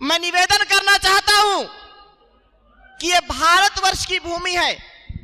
मैं निवेदन करना चाहता हूं कि ये भारतवर्ष की भूमि है।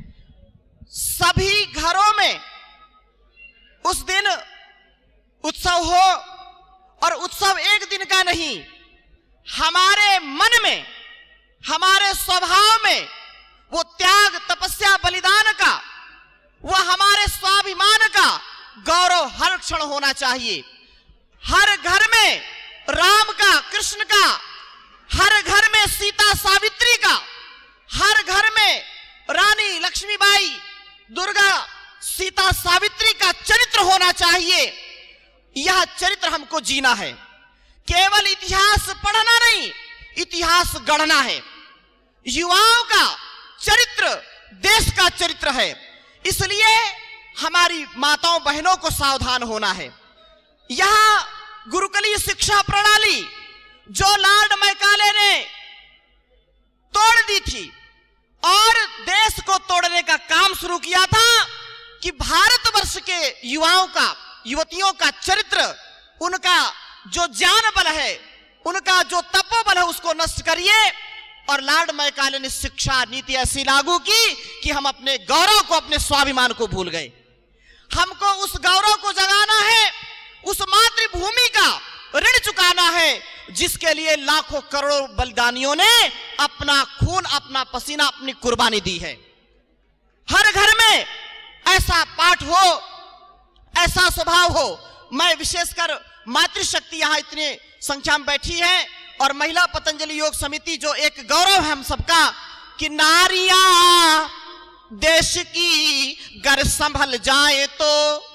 सभी घरों में उस दिन उत्सव हो, और उत्सव एक दिन का नहीं, हमारे मन में, हमारे स्वभाव में वो त्याग, तपस्या, बलिदान का, वो हमारे स्वाभिमान का गौरव हर क्षण होना चाहिए। हर घर में राम का, कृष्ण का, हर घर में सीता सावित्री का, हर घर में रानी लक्ष्मीबाई, दुर्गा, सीता सावित्री का चरित्र होना चाहिए। यह चरित्र हमको जीना है। केवल इतिहास पढ़ना नहीं, इतिहास गढ़ना है। युवाओं का चरित्र देश का चरित्र है। इसलिए हमारी माताओं बहनों को सावधान होना है। यह गुरुकुलीय शिक्षा प्रणाली जो लॉर्ड मैकाले ने तोड़ दी थी और देश को तोड़ने का काम शुरू किया था कि भारतवर्ष के युवाओं का, युवतियों का चरित्र, उनका जो ज्ञान बल है, उनका जो तपोबल है, उसको नष्ट करिए। और लॉर्ड मैकाले ने शिक्षा नीति ऐसी लागू की कि हम अपने गौरव को, अपने स्वाभिमान को भूल गए। हमको उस गौरव को जगाना है, उस मातृभूमि का ऋण चुकाना है जिसके लिए लाखों करोड़ों बलिदानियों ने अपना खून, अपना पसीना, अपनी कुर्बानी दी है। हर घर में ऐसा पाठ हो, ऐसा स्वभाव हो। मैं विशेषकर मातृशक्ति यहां इतनी संख्या में बैठी है, और महिला पतंजलि योग समिति जो एक गौरव है हम सबका कि नारियां देश की गर संभल जाए तो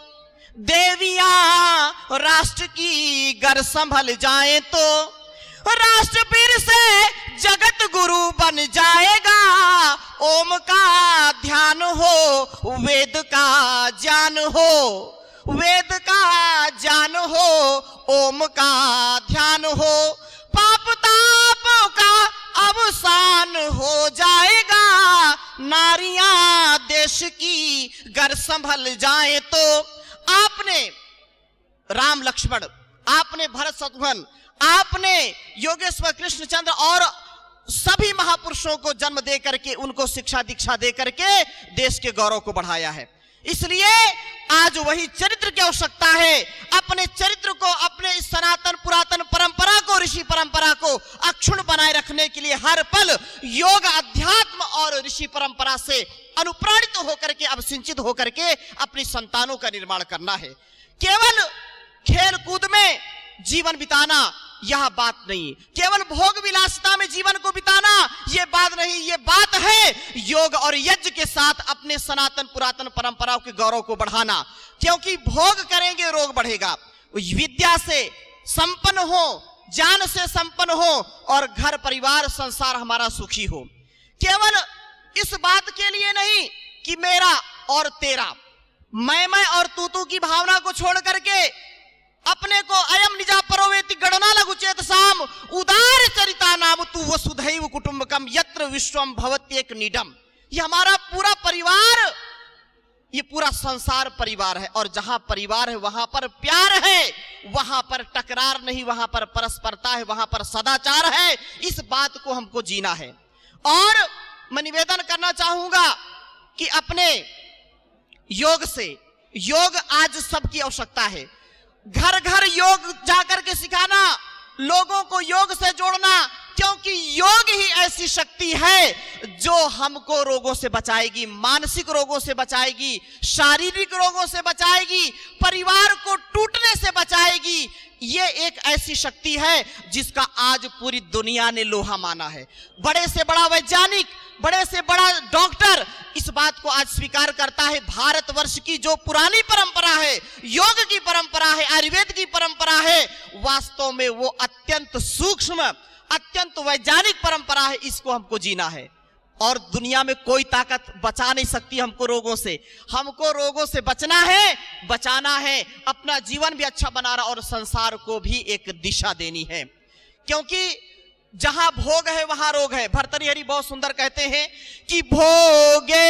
देवियां राष्ट्र की गर संभल जाए तो राष्ट्र फिर से जगत गुरु बन जाएगा। ओम का ध्यान हो, वेद का ज्ञान हो, वेद का ज्ञान हो, ओम का ध्यान हो, पाप तापों का अवसान हो जाएगा। नारियां देश की गर संभल जाए तो। आपने राम लक्ष्मण, आपने भरत शत्रुघ्न, आपने योगेश्वर कृष्णचंद्र और सभी महापुरुषों को जन्म दे करके, उनको शिक्षा दीक्षा दे करके देश के गौरव को बढ़ाया है। इसलिए आज वही चरित्र की आवश्यकता है। अपने चरित्र को, अपने इस सनातन पुरातन परंपरा को, ऋषि परंपरा को अक्षुण्ण बनाए रखने के लिए हर पल योग, अध्यात्म और ऋषि परंपरा से अनुप्राणित होकर के, अवसिंचित होकर के अपनी संतानों का निर्माण करना है। केवल खेल कूद में जीवन बिताना यह बात नहीं, केवल भोग विलासिता में जीवन को बिताना यह बात नहीं। यह बात है योग और यज्ञ के साथ अपने सनातन पुरातन परंपराओं के गौरव को बढ़ाना। क्योंकि भोग करेंगे रोग बढ़ेगा। विद्या से संपन्न हो, ज्ञान से संपन्न हो और घर परिवार संसार हमारा सुखी हो। केवल इस बात के लिए नहीं कि मेरा और तेरा, मैं और तू की भावना को छोड़ करके अपने को अयम निजा परोवेति गणना लघु चेत साम उदार चरिता नाम तू वसुधैव कुटुंबकम यत्र विश्वम भवत्येक नीडम। ये हमारा पूरा परिवार, ये पूरा संसार परिवार है। और जहां परिवार है वहां पर प्यार है, वहां पर टकरार नहीं, वहां पर परस्परता है, वहां पर सदाचार है। इस बात को हमको जीना है। और मैं निवेदन करना चाहूंगा कि अपने योग से, योग आज सबकी आवश्यकता है। घर घर योग जाकर के सिखाना, लोगों को योग से जोड़ना, क्योंकि योग ही ऐसी शक्ति है जो हमको रोगों से बचाएगी, मानसिक रोगों से बचाएगी, शारीरिक रोगों से बचाएगी, परिवार को टूटने से बचाएगी। ये एक ऐसी शक्ति है जिसका आज पूरी दुनिया ने लोहा माना है। बड़े से बड़ा वैज्ञानिक, बड़े से बड़ा डॉक्टर इस बात को आज स्वीकार करता है। भारतवर्ष की जो पुरानी परंपरा है, योग की परंपरा है, आयुर्वेद की परंपरा है, वास्तव में वो अत्यंत सूक्ष्म, अत्यंत वैज्ञानिक परंपरा है। इसको हमको जीना है और दुनिया में कोई ताकत बचा नहीं सकती हमको रोगों से। हमको रोगों से बचना है, बचाना है, अपना जीवन भी अच्छा बनाना और संसार को भी एक दिशा देनी है। क्योंकि जहां भोग है वहां रोग है। भर्तृहरि बहुत सुंदर कहते हैं कि भोगे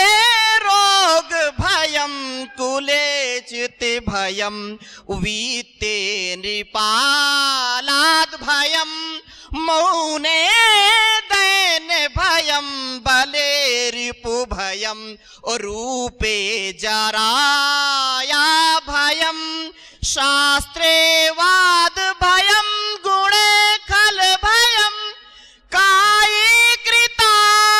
रोग भयम कुलेचिते भयम वीते नृपालाद भयम। मौने दैन भयम बले रिपु भयम रूपे जराया भयम शास्त्रे वाद भयम गुणे खल भयम काये कृता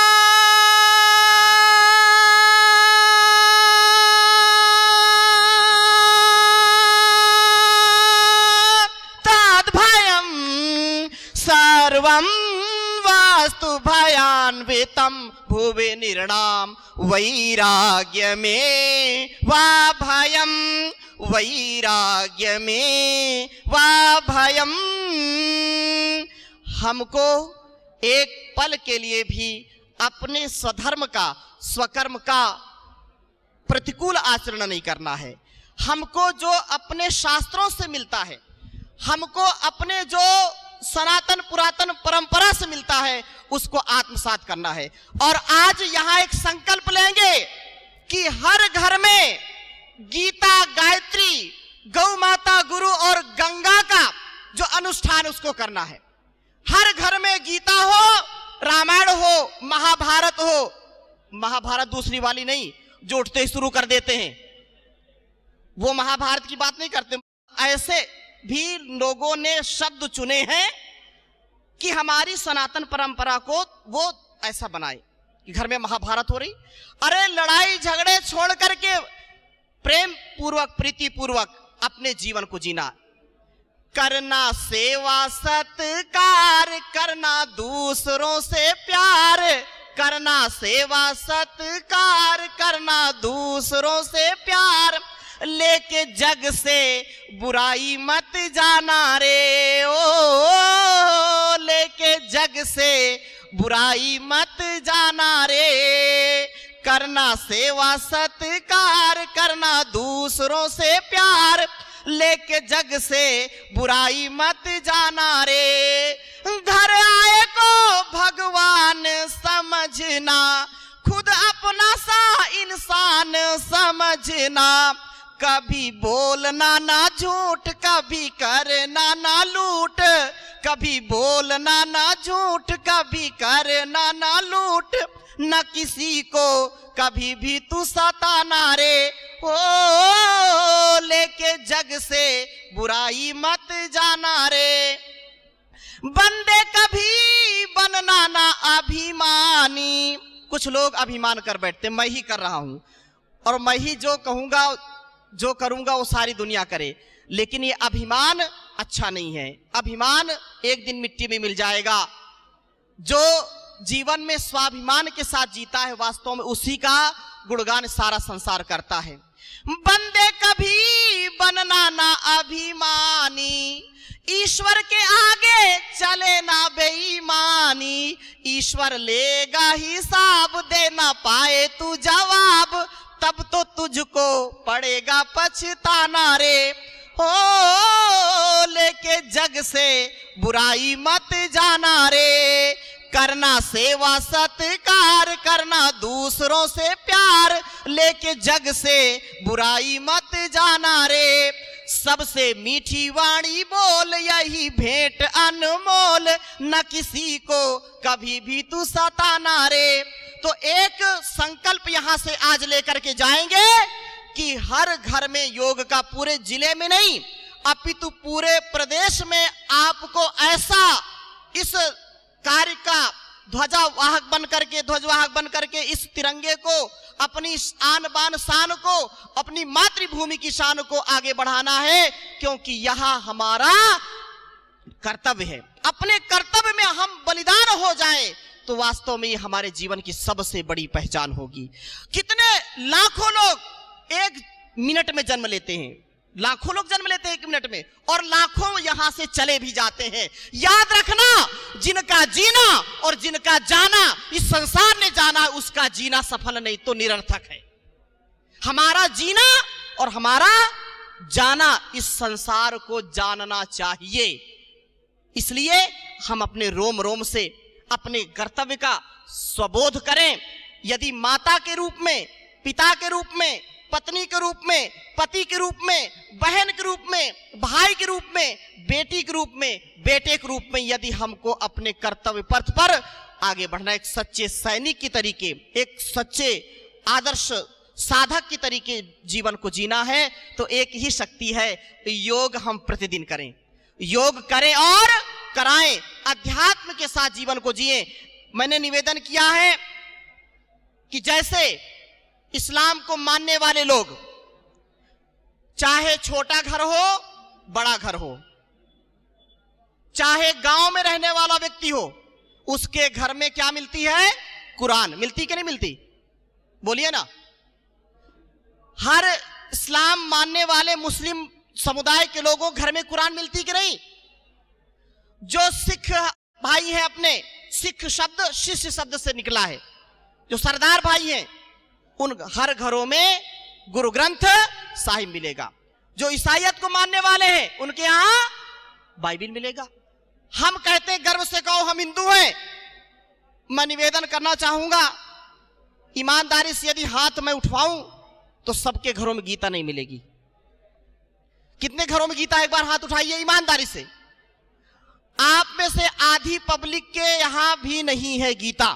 तद भयम सर्वं वास्तु भयान्वितम भुवि निर्णाम वैराग्य में वा भयम वैराग्य में वा भयम। हमको एक पल के लिए भी अपने स्वधर्म का स्वकर्म का प्रतिकूल आचरण नहीं करना है। हमको जो अपने शास्त्रों से मिलता है, हमको अपने जो सनातन पुरातन परंपरा से मिलता है, उसको आत्मसात करना है। और आज यहां एक संकल्प लेंगे कि हर घर में गीता, गायत्री, गौ माता, गुरु और गंगा का जो अनुष्ठान उसको करना है। हर घर में गीता हो, रामायण हो, महाभारत हो। महाभारत दूसरी वाली नहीं जो उठते ही शुरू कर देते हैं, वो महाभारत की बात नहीं करते। ऐसे भी लोगों ने शब्द चुने हैं कि हमारी सनातन परंपरा को वो ऐसा बनाए कि घर में महाभारत हो रही। अरे लड़ाई झगड़े छोड़ करके प्रेम पूर्वक, प्रीति पूर्वक अपने जीवन को जीना, करना सेवा सत्कार, करना दूसरों से प्यार, करना सेवा सत्कार, करना दूसरों से प्यार, लेके जग से बुराई मत जाना रे ओ, लेके जग से बुराई मत जाना रे, करना सेवा सत्कार, करना दूसरों से प्यार, लेके जग से बुराई मत जाना रे। घर आए को भगवान समझना, खुद अपना सा इंसान समझना, कभी बोलना ना झूठ, कभी करना ना लूट, कभी बोलना ना झूठ, कभी करना ना लूट, न किसी को कभी भी तू सताना रे ओ, लेके जग से बुराई मत जाना रे। बंदे कभी बनना ना अभिमानी। कुछ लोग अभिमान कर बैठते, मैं ही कर रहा हूं और मैं ही जो कहूंगा जो करूंगा वो सारी दुनिया करे, लेकिन ये अभिमान अच्छा नहीं है। अभिमान एक दिन मिट्टी में मिल जाएगा। जो जीवन में स्वाभिमान के साथ जीता है, वास्तव में उसी का गुणगान सारा संसार करता है। बंदे कभी बनना ना अभिमानी, ईश्वर के आगे चले ना बेईमानी, ईश्वर लेगा हिसाब, दे ना पाए तू जवाब, तब तो तुझको पड़ेगा पछताना रे ओ, लेके जग से बुराई मत जाना रे, करना सेवा सत्कार, करना दूसरों से प्यार, लेके जग से बुराई मत जाना रे। सबसे मीठी वाणी बोल, यही भेंट अनमोल, न किसी को कभी भी तू सताना रे। तो एक संकल्प यहां से आज लेकर के जाएंगे कि हर घर में योग का, पूरे जिले में नहीं अपितु पूरे प्रदेश में आपको ऐसा इस कार्य का ध्वजावाहक बन करके, ध्वजवाहक बन करके इस तिरंगे को, अपनी आन बान शान को, अपनी मातृभूमि की शान को आगे बढ़ाना है, क्योंकि यह हमारा कर्तव्य है। अपने कर्तव्य में हम बलिदान हो जाएं तो वास्तव में ये हमारे जीवन की सबसे बड़ी पहचान होगी। कितने लाखों लोग एक मिनट में जन्म लेते हैं, लाखों लोग जन्म लेते हैं एक मिनट में, और लाखों यहां से चले भी जाते हैं। याद रखना, जिनका जीना और जिनका जाना इस संसार ने जाना, उसका जीना सफल नहीं तो निरर्थक है। हमारा जीना और हमारा जाना इस संसार को जानना चाहिए। इसलिए हम अपने रोम रोम से अपने कर्तव्य का स्वबोध करें। यदि माता के रूप में, पिता के रूप में, पत्नी के रूप में, पति के रूप में, बहन के रूप में, भाई के रूप में, बेटी के रूप में, बेटे के रूप में यदि हमको अपने कर्तव्य पथ पर आगे बढ़ना, एक सच्चे सैनिक की तरीके, एक सच्चे आदर्श साधक की तरीके जीवन को जीना है, तो एक ही शक्ति है, योग हम प्रतिदिन करें, योग करें और कराएं, अध्यात्म के साथ जीवन को जिएं। मैंने निवेदन किया है कि जैसे इस्लाम को मानने वाले लोग, चाहे छोटा घर हो बड़ा घर हो, चाहे गांव में रहने वाला व्यक्ति हो, उसके घर में क्या मिलती है? कुरान। मिलती कि नहीं मिलती? बोलिए ना। हर इस्लाम मानने वाले मुस्लिम समुदाय के लोगों घर में कुरान मिलती कि नहीं? जो सिख भाई हैं, अपने सिख शब्द शिष्य शब्द से निकला है, जो सरदार भाई हैं, उन हर घरों में गुरु ग्रंथ साहिब मिलेगा। जो ईसाईयत को मानने वाले हैं, उनके यहां बाइबिल मिलेगा। हम कहते हैं, गर्व से कहो हम हिंदू हैं। मैं निवेदन करना चाहूंगा, ईमानदारी से यदि हाथ मैं उठवाऊं तो सबके घरों में गीता नहीं मिलेगी। कितने घरों में गीता? एक बार हाथ उठाइए ईमानदारी से। आप में से आधी पब्लिक के यहां भी नहीं है गीता।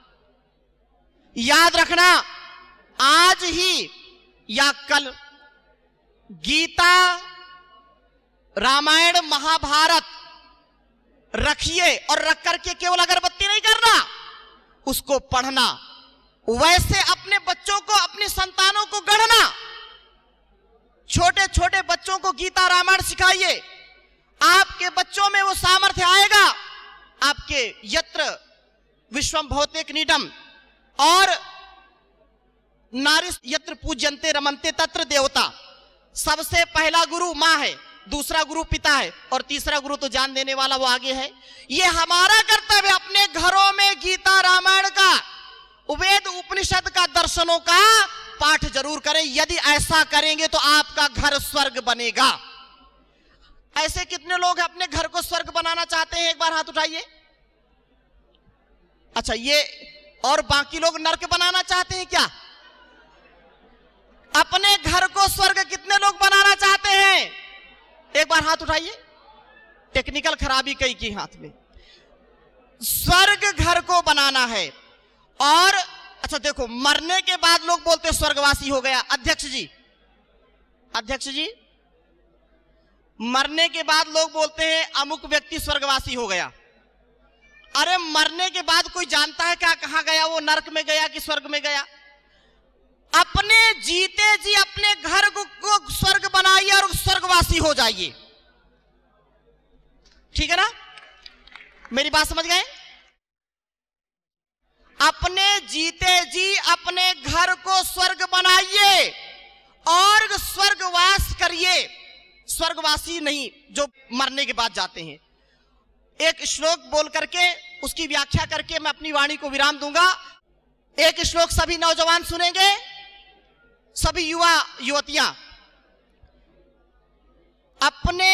याद रखना, आज ही या कल गीता, रामायण, महाभारत रखिए और रख करके केवल अगरबत्ती नहीं करना, उसको पढ़ना। वैसे अपने बच्चों को, अपनी संतानों को गढ़ना। छोटे छोटे बच्चों को गीता रामायण सिखाइए। आपके बच्चों में वो सामर्थ्य आएगा। आपके यत्र विश्वम भौतिक नीडम और नारी यत्र पूज्यन्ते रमन्ते तत्र देवता। सबसे पहला गुरु मां है, दूसरा गुरु पिता है और तीसरा गुरु तो जान देने वाला वो आगे है। ये हमारा कर्तव्य, अपने घरों में गीता रामायण का, वेद उपनिषद का, दर्शनों का पाठ जरूर करें। यदि ऐसा करेंगे तो आपका घर स्वर्ग बनेगा। ऐसे कितने लोग अपने घर को स्वर्ग बनाना चाहते हैं? एक बार हाथ उठाइए। अच्छा, ये और बाकी लोग नरक बनाना चाहते हैं क्या? अपने घर को स्वर्ग कितने लोग बनाना चाहते हैं? एक बार हाथ उठाइए। टेक्निकल खराबी कई की हाथ में। स्वर्ग घर को बनाना है। और अच्छा देखो, मरने के बाद लोग बोलते स्वर्गवासी हो गया। अध्यक्ष जी, अध्यक्ष जी, मरने के बाद लोग बोलते हैं अमुक व्यक्ति स्वर्गवासी हो गया। अरे मरने के बाद कोई जानता है क्या कहां गया वो? नरक में गया कि स्वर्ग में गया? अपने जीते जी अपने घर को स्वर्ग बनाइए और स्वर्गवासी हो जाइए। ठीक है ना? मेरी बात समझ गए? अपने जीते जी अपने घर को स्वर्ग बनाइए और स्वर्गवास करिए। स्वर्गवासी नहीं जो मरने के बाद जाते हैं। एक श्लोक बोल करके उसकी व्याख्या करके मैं अपनी वाणी को विराम दूंगा। एक श्लोक सभी नौजवान सुनेंगे, सभी युवा युवतियां। अपने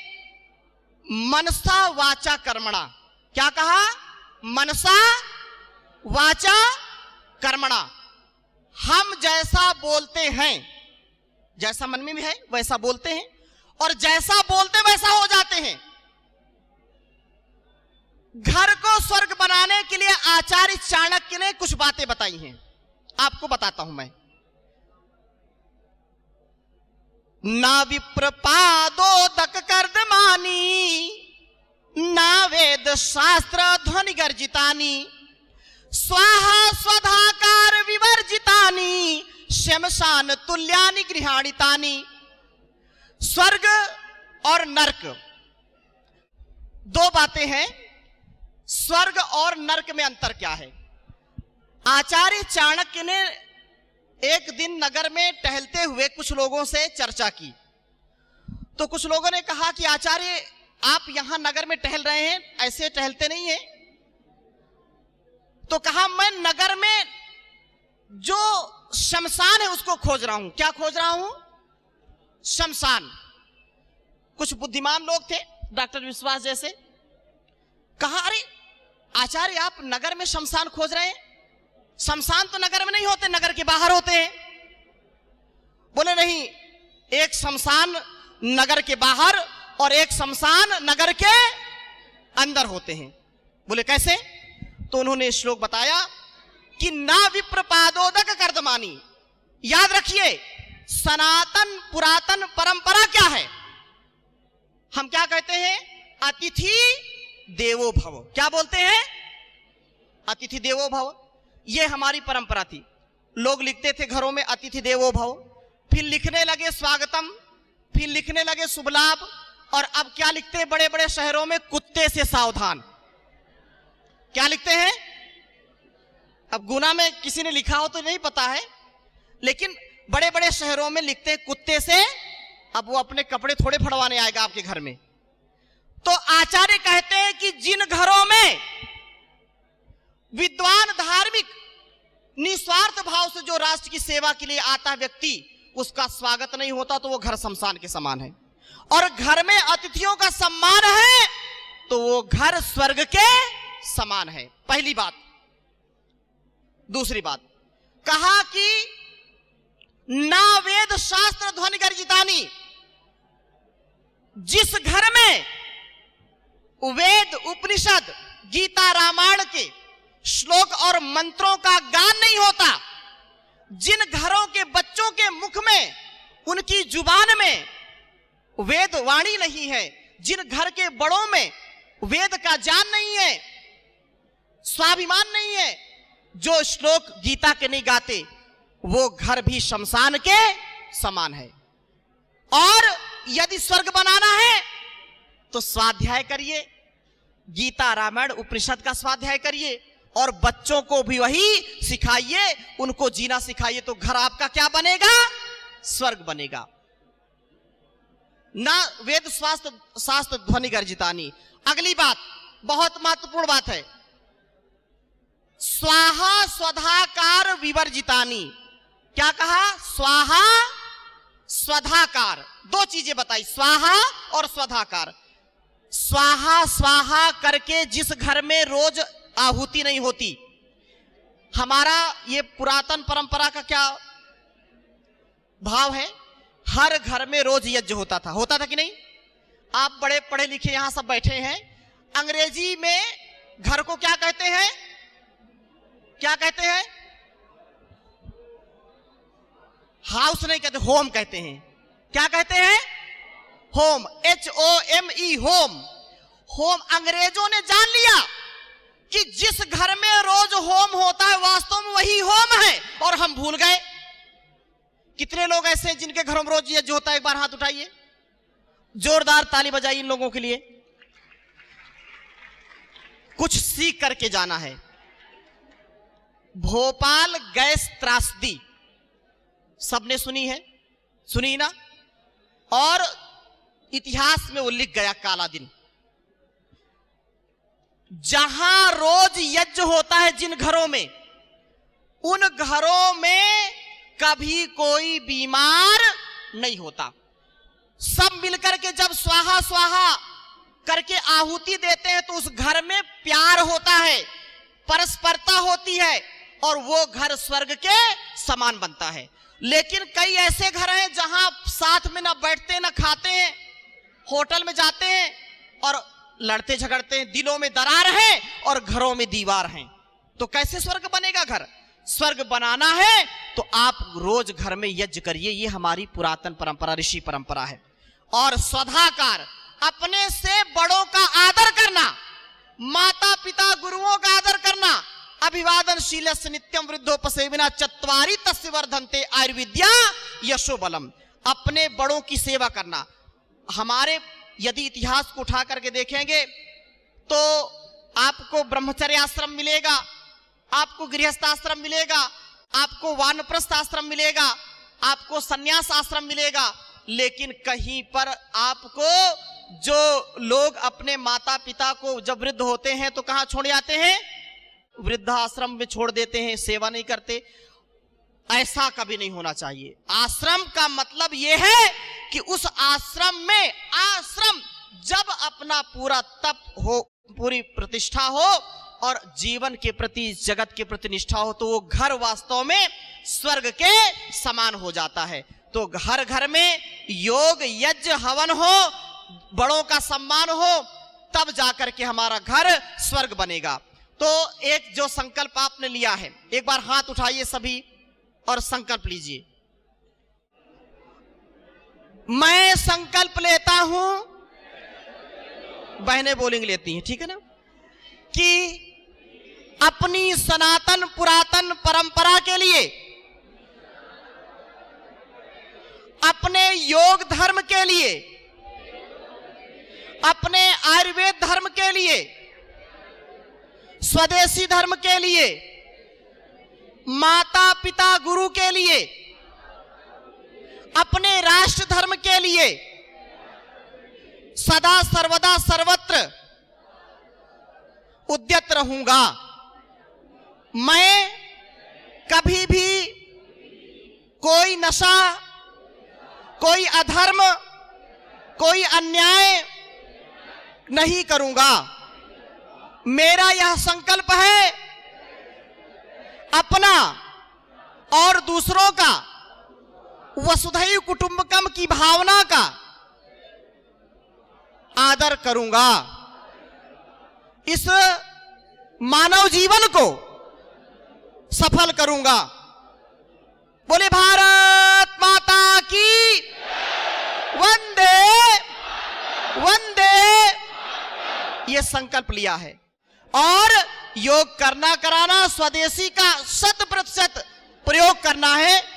मनसा वाचा कर्मणा, क्या कहा? मनसा वाचा कर्मणा। हम जैसा बोलते हैं, जैसा मन में भी है वैसा बोलते हैं, और जैसा बोलते वैसा हो जाते हैं। घर को स्वर्ग बनाने के लिए आचार्य चाणक्य ने कुछ बातें बताई हैं, आपको बताता हूं मैं। ना विप्रपादोदक कर्दमानी, ना वेद शास्त्र ध्वनि गर्जितानी, स्वाहा स्वधाकार विवर्जितानी, शमशान तुल्यानि गृहाणितानि। स्वर्ग और नरक दो बातें हैं। स्वर्ग और नरक में अंतर क्या है? आचार्य चाणक्य ने एक दिन नगर में टहलते हुए कुछ लोगों से चर्चा की। तो कुछ लोगों ने कहा कि आचार्य आप यहां नगर में टहल रहे हैं, ऐसे टहलते नहीं हैं। तो कहा मैं नगर में जो शमशान है उसको खोज रहा हूं। क्या खोज रहा हूं? शमशान। कुछ बुद्धिमान लोग थे, डॉक्टर विश्वास जैसे। कहा अरे आचार्य आप नगर में शमशान खोज रहे हैं? शमशान तो नगर में नहीं होते, नगर के बाहर होते हैं। बोले नहीं, एक शमशान नगर के बाहर और एक शमशान नगर के अंदर होते हैं। बोले कैसे? तो उन्होंने श्लोक बताया कि ना विप्र पादोदक कर्दमानी। याद रखिए, सनातन पुरातन परंपरा क्या है? हम क्या कहते हैं? अतिथि देवो भव। क्या बोलते हैं? अतिथि देवो भव। ये हमारी परंपरा थी। लोग लिखते थे घरों में अतिथि देवो भव, फिर लिखने लगे स्वागतम, फिर लिखने लगे शुभ लाभ, और अब क्या लिखते हैं बड़े बड़े शहरों में? कुत्ते से सावधान। क्या लिखते हैं? अब गुना में किसी ने लिखा हो तो नहीं पता है, लेकिन बड़े बड़े शहरों में लिखते हैं कुत्ते से। अब वो अपने कपड़े थोड़े फड़वाने आएगा आपके घर में। तो आचार्य कहते हैं कि जिन घरों में विद्वान धार्मिक निस्वार्थ भाव से जो राष्ट्र की सेवा के लिए आता है व्यक्ति, उसका स्वागत नहीं होता तो वो घर शमशान के समान है। और घर में अतिथियों का सम्मान है तो वो घर स्वर्ग के समान है। पहली बात। दूसरी बात, कहा कि ना वेद शास्त्र ध्वनि गर्जितानी। जिस घर में वेद उपनिषद गीता रामायण के श्लोक और मंत्रों का गान नहीं होता, जिन घरों के बच्चों के मुख में उनकी जुबान में वेद वाणी नहीं है, जिन घर के बड़ों में वेद का ज्ञान नहीं है, स्वाभिमान नहीं है, जो श्लोक गीता के नहीं गाते, वो घर भी शमशान के समान है। और यदि स्वर्ग बनाना है तो स्वाध्याय करिए, गीता रामायण उपनिषद का स्वाध्याय करिए और बच्चों को भी वही सिखाइए, उनको जीना सिखाइए, तो घर आपका क्या बनेगा? स्वर्ग बनेगा। ना वेद शास्त्र ध्वनि गर्जितानी। अगली बात बहुत महत्वपूर्ण बात है, स्वाहा स्वधाकार विवर्जितानी। क्या कहा? स्वाहा स्वधाकार। दो चीजें बताई, स्वाहा और स्वधाकार। स्वाहा स्वाहा करके जिस घर में रोज आहुति नहीं होती, हमारा ये पुरातन परंपरा का क्या भाव है? हर घर में रोज यज्ञ होता था कि नहीं? आप बड़े पढ़े लिखे यहां सब बैठे हैं, अंग्रेजी में घर को क्या कहते हैं? क्या कहते हैं? हाउस नहीं कहते, होम कहते हैं। क्या कहते हैं? Home, HOME, home. होम अंग्रेजों ने जान लिया कि जिस घर में रोज होम होता है वास्तव में वही होम है, और हम भूल गए। कितने लोग ऐसे हैं जिनके घरों में रोज यज्ञ होता है? एक बार हाथ उठाइए, जोरदार ताली बजाइए इन लोगों के लिए। कुछ सीख करके जाना है। भोपाल गैस त्रासदी सबने सुनी है, सुनी ना? और इतिहास में वो लिख गया काला दिन। जहां रोज यज्ञ होता है जिन घरों में, उन घरों में कभी कोई बीमार नहीं होता। सब मिलकर के जब स्वाहा स्वाहा करके आहुति देते हैं तो उस घर में प्यार होता है, परस्परता होती है, और वो घर स्वर्ग के समान बनता है। लेकिन कई ऐसे घर हैं जहां साथ में ना बैठते ना खाते हैं, होटल में जाते हैं और लड़ते झगड़ते हैं, दिलों में दरार है और घरों में दीवार है। तो कैसे स्वर्ग बनेगा घर? स्वर्ग बनाना है तो आप रोज घर में यज्ञ करिए, ये हमारी पुरातन परंपरा, ऋषि परंपरा है। और स्वधाकार, अपने से बड़ों का आदर करना, माता पिता गुरुओं का आदर करना। अभिवादनशील नित्यम वृद्धोपसेविना चत्वारि तस्य वर्धन्ते आयुर्विद्या यशो बलम। अपने बड़ों की सेवा करना। हमारे यदि इतिहास को उठा करके देखेंगे तो आपको ब्रह्मचर्य आश्रम मिलेगा, आपको गृहस्थ आश्रम मिलेगा, आपको वानप्रस्थ आश्रम मिलेगा, आपको संन्यास आश्रम मिलेगा, लेकिन कहीं पर आपको जो लोग अपने माता पिता को जब वृद्ध होते हैं तो कहां छोड़ जाते हैं? वृद्धाश्रम में छोड़ देते हैं, सेवा नहीं करते। ऐसा कभी नहीं होना चाहिए। आश्रम का मतलब यह है कि उस आश्रम में, आश्रम जब अपना पूरा तप हो, पूरी प्रतिष्ठा हो और जीवन के प्रति, जगत के प्रति निष्ठा हो, तो वो घर वास्तव में स्वर्ग के समान हो जाता है। तो घर घर में योग यज्ञ हवन हो, बड़ों का सम्मान हो, तब जाकर के हमारा घर स्वर्ग बनेगा। तो एक जो संकल्प आपने लिया है, एक बार हाथ उठाइए सभी और संकल्प लीजिए। मैं संकल्प लेता हूं, बहनें बोलेंगे लेती हैं, ठीक है ना, कि अपनी सनातन पुरातन परंपरा के लिए, अपने योग धर्म के लिए, अपने आयुर्वेद धर्म के लिए, स्वदेशी धर्म के लिए, माता पिता गुरु के लिए, अपने राष्ट्र धर्म के लिए सदा सर्वदा सर्वत्र उद्यत रहूंगा। मैं कभी भी कोई नशा, कोई अधर्म, कोई अन्याय नहीं करूंगा। मेरा यह संकल्प है अपना और दूसरों का वसुधैव कुटुंबकम की भावना का आदर करूंगा। इस मानव जीवन को सफल करूंगा। बोले भारत माता की वंदे वंदे। ये संकल्प लिया है और योग करना कराना, स्वदेशी का 100% प्रयोग करना है।